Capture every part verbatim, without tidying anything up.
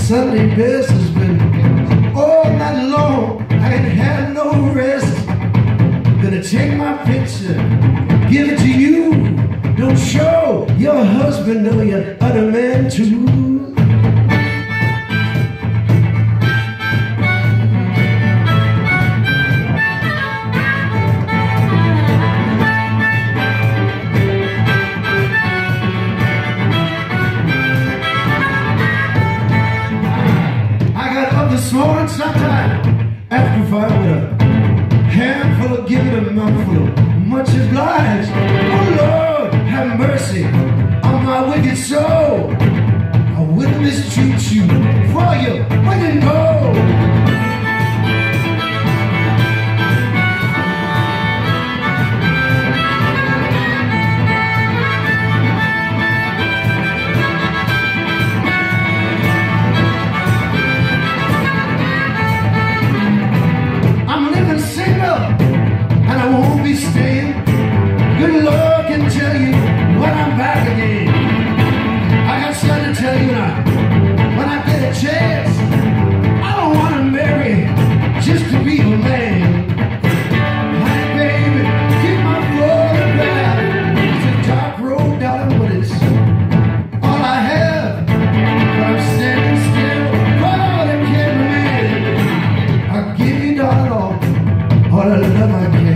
Sunday best has been all night long. I ain't had no rest. Gonna take my picture, give it to you. Don't show your husband or your other man too. This morning sometime after five with a handful of giving, a mouthful of much obliged. Oh Lord, have mercy on my wicked soul. I wouldn't mistreat you for you wouldn't go. Staying. Good Lord can tell you when I'm back again. I got something to tell you now. When I get a chance, I don't want to marry just to be a man. Hey baby, keep my photograph. It's a dark road, darling, but it's all I have. But I'm standing still for the cameraman. I'll give you darling all, all the love I can.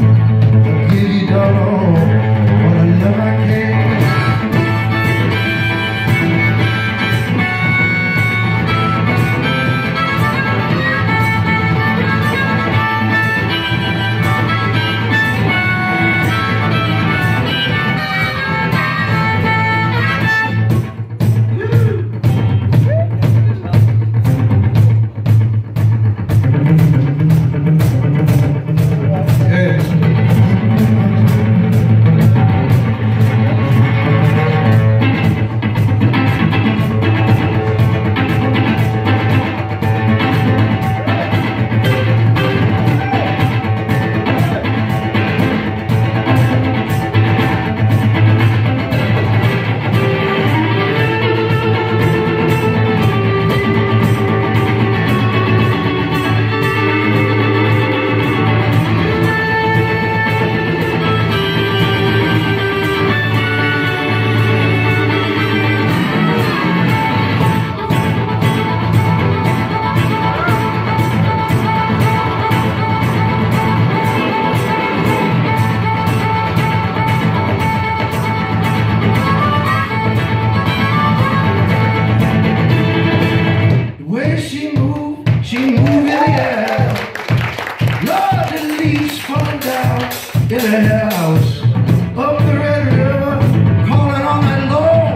In the house up the Red River, calling on that Lord.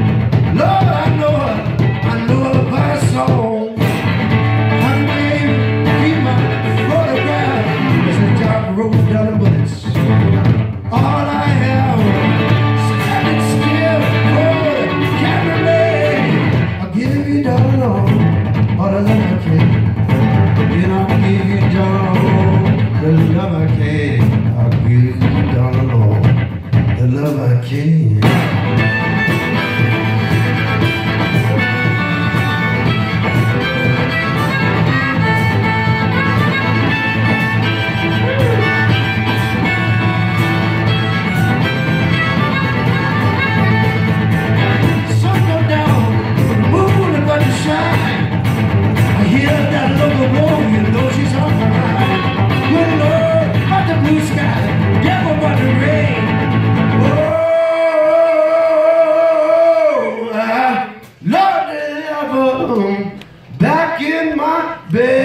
Lord, I know her, I know her by song. Honey, baby, keep my photograph. It's a dark road, darling, but it's all I have. Standing still for the cameraman. I'll give you, darling, all, all the love I can. Then I'll give you, darling, the love I can. I'll give you, darling, all the love I can. Sun go down, the moon about to shine. I hear that local blow, you know she's on my mind. Good Lord, about the blue sky, devil about the rain. Oh, I love the devil back in my bed.